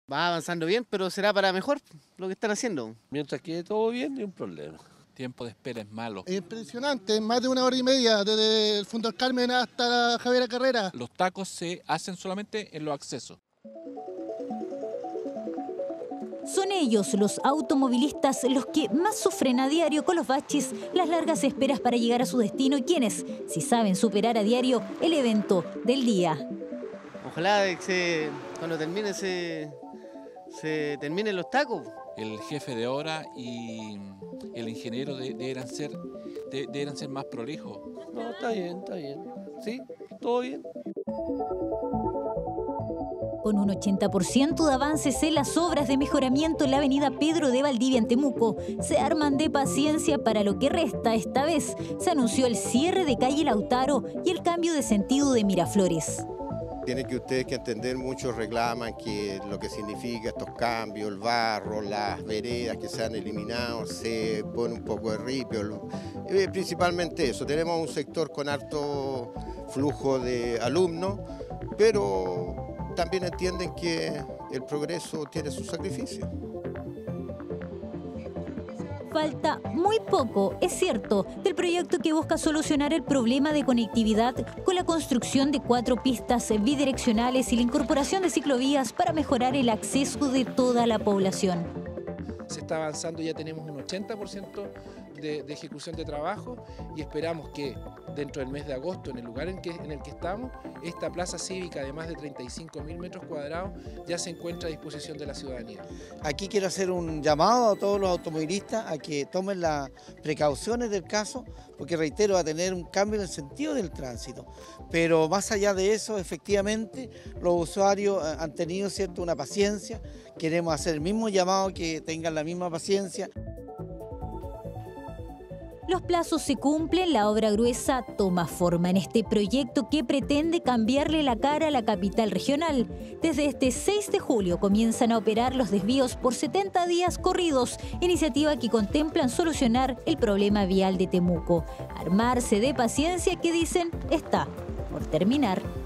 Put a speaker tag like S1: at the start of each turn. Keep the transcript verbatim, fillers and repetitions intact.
S1: Va avanzando bien, pero será para mejor lo que están haciendo.
S2: Mientras quede todo bien, ni un problema.
S3: Tiempo de espera es malo.
S4: Es impresionante, más de una hora y media desde el Fundo del Carmen hasta la Javiera Carrera.
S3: Los tacos se hacen solamente en los accesos.
S5: Son ellos, los automovilistas, los que más sufren a diario con los baches, las largas esperas para llegar a su destino y quienes, si saben superar a diario, el evento del día.
S1: Ojalá que se, cuando termine se, se terminen los tacos.
S3: El jefe de obra y el ingeniero de, deberán, ser, de, deberán ser más prolijos.
S2: No, está bien, está bien. Sí, todo bien.
S5: Con un ochenta por ciento de avances en las obras de mejoramiento en la avenida Pedro de Valdivia en Temuco, se arman de paciencia para lo que resta. Esta vez se anunció el cierre de calle Lautaro y el cambio de sentido de Miraflores.
S6: Tienen que ustedes que entender, muchos reclaman que lo que significa estos cambios, el barro, las veredas que se han eliminado, se pone un poco de ripio, eh, principalmente eso. Tenemos un sector con alto flujo de alumnos, pero también entienden que el progreso tiene su sacrificio.
S5: Falta muy poco, es cierto, del proyecto que busca solucionar el problema de conectividad con la construcción de cuatro pistas bidireccionales y la incorporación de ciclovías para mejorar el acceso de toda la población.
S7: Se está avanzando, ya tenemos un ochenta por ciento de, de ejecución de trabajo y esperamos que dentro del mes de agosto, en el lugar en, que, en el que estamos, esta plaza cívica de más de treinta y cinco mil metros cuadrados ya se encuentra a disposición de la ciudadanía.
S8: Aquí quiero hacer un llamado a todos los automovilistas a que tomen las precauciones del caso, porque reitero, va a tener un cambio en el sentido del tránsito. Pero más allá de eso, efectivamente, los usuarios han tenido, ¿cierto?, una paciencia. Queremos hacer el mismo llamado, que tengan la misma paciencia.
S5: Los plazos se cumplen, la obra gruesa toma forma en este proyecto que pretende cambiarle la cara a la capital regional. Desde este seis de julio comienzan a operar los desvíos por setenta días corridos, iniciativa que contemplan solucionar el problema vial de Temuco. Armarse de paciencia que dicen está por terminar.